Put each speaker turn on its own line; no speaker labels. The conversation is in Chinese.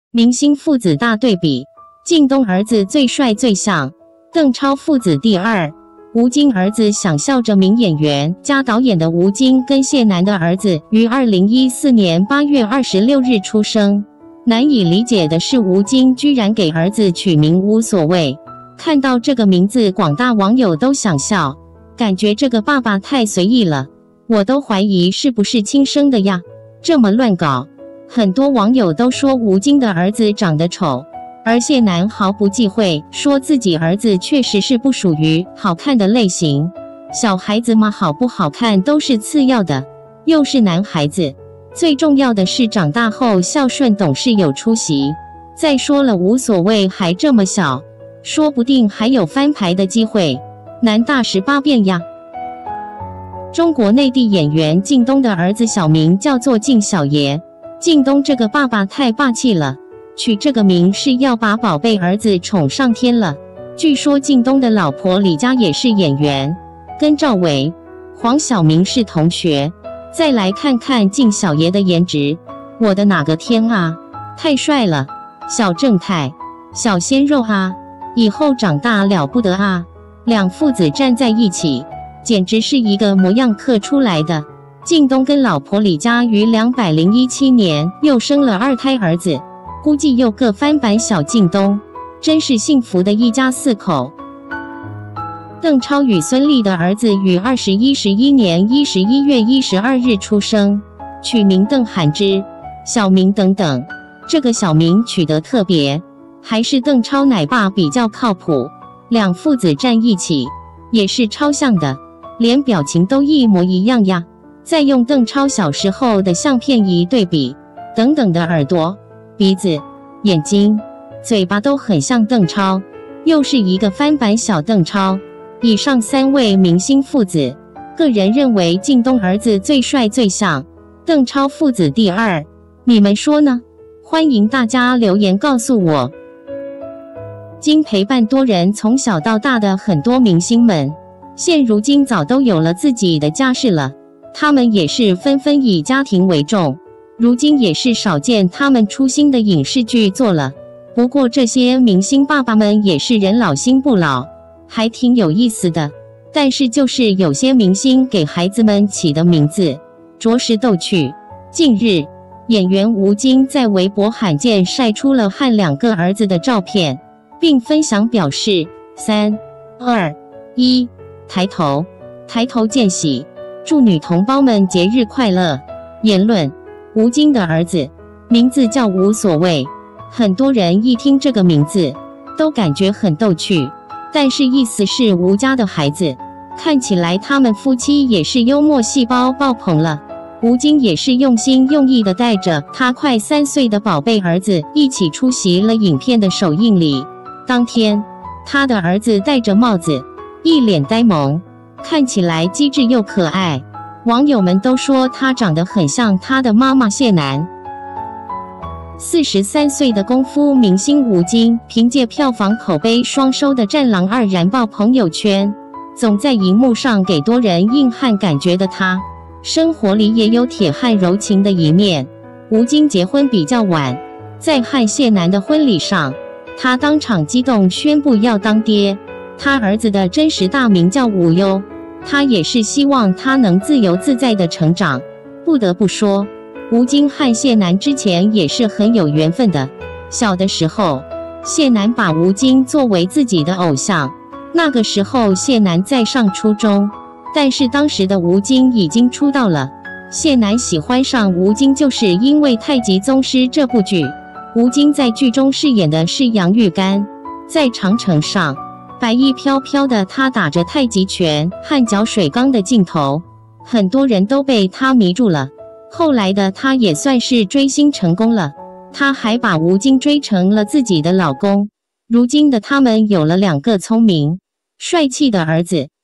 明星父子大对比，靳东儿子最帅最像，邓超父子第二。吴京儿子想笑着名演员加导演的吴京跟谢楠的儿子于2014年8月26日出生。难以理解的是，吴京居然给儿子取名无所谓。看到这个名字，广大网友都想笑，感觉这个爸爸太随意了，我都怀疑是不是亲生的呀，这么乱搞。很多网友都说吴京的儿子长得丑，而谢楠毫不忌讳，说自己儿子确实是不属于好看的类型。小孩子嘛，好不好看都是次要的，又是男孩子，最重要的是长大后孝顺懂事有出息。再说了，无所谓还这么小，说不定还有翻牌的机会，男大18变呀。中国内地演员靳东的儿子小名叫做靳小爷。靳东这个爸爸太霸气了，取这个名是要把宝贝儿子宠上天了。据说靳东的老婆李佳也是演员，跟赵薇、黄晓明是同学。再来看看靳小爷的颜值，我的哪个天啊，太帅了，小正太，小鲜肉啊，以后长大了不得啊。两父子站在一起，简直是一个模样刻出来的。靳东跟老婆李佳于2017年又生了2胎儿子，估计又各翻版小靳东，真是幸福的一家4口。邓超与孙俪的儿子于2011年11月12日出生，取名邓涵之，小名等等。这个小名取得特别，还是邓超奶爸比较靠谱。两父子站一起也是超像的，连表情都一模一样呀。再用邓超小时候的相片一对比，等等的耳朵、鼻子、眼睛、嘴巴都很像邓超，又是一个翻版小邓超。以上3位明星父子，个人认为靳东儿子最帅最像，邓超父子第二，你们说呢？欢迎大家留言告诉我。经陪伴多人从小到大的很多明星们，现如今早都有了自己的家室了，他们也是纷纷以家庭为重，如今也是少见他们出新的影视剧做了。不过这些明星爸爸们也是人老心不老，还挺有意思的。但是就是有些明星给孩子们起的名字着实逗趣。近日，演员吴京在微博罕见晒出了和2个儿子的照片，并分享表示3、2、1，抬头，抬头见喜，祝女同胞们节日快乐。言论：吴京的儿子名字叫无所谓，很多人一听这个名字都感觉很逗趣，但是意思是吴家的孩子，看起来他们夫妻也是幽默细胞爆棚了。吴京也是用心用意的带着他快3岁的宝贝儿子一起出席了影片的首映礼。当天，他的儿子戴着帽子，一脸呆萌，看起来机智又可爱。网友们都说他长得很像他的妈妈谢楠。43岁的功夫明星吴京，凭借票房口碑双收的《战狼2》燃爆朋友圈，总在荧幕上给多人硬汉感觉的他，生活里也有铁汉柔情的一面。吴京结婚比较晚，在和谢楠的婚礼上，他当场激动宣布要当爹。他儿子的真实大名叫吴优，他也是希望他能自由自在的成长。不得不说，吴京和谢楠之前也是很有缘分的。小的时候，谢楠把吴京作为自己的偶像，那个时候谢楠在上初中，但是当时的吴京已经出道了。谢楠喜欢上吴京就是因为《太极宗师》这部剧，吴京在剧中饰演的是杨玉干。在长城上，白衣飘飘的他打着太极拳和搅水缸的镜头，很多人都被他迷住了。后来的他也算是追星成功了，他还把吴京追成了自己的老公。如今的他们有了2个聪明、帅气的儿子，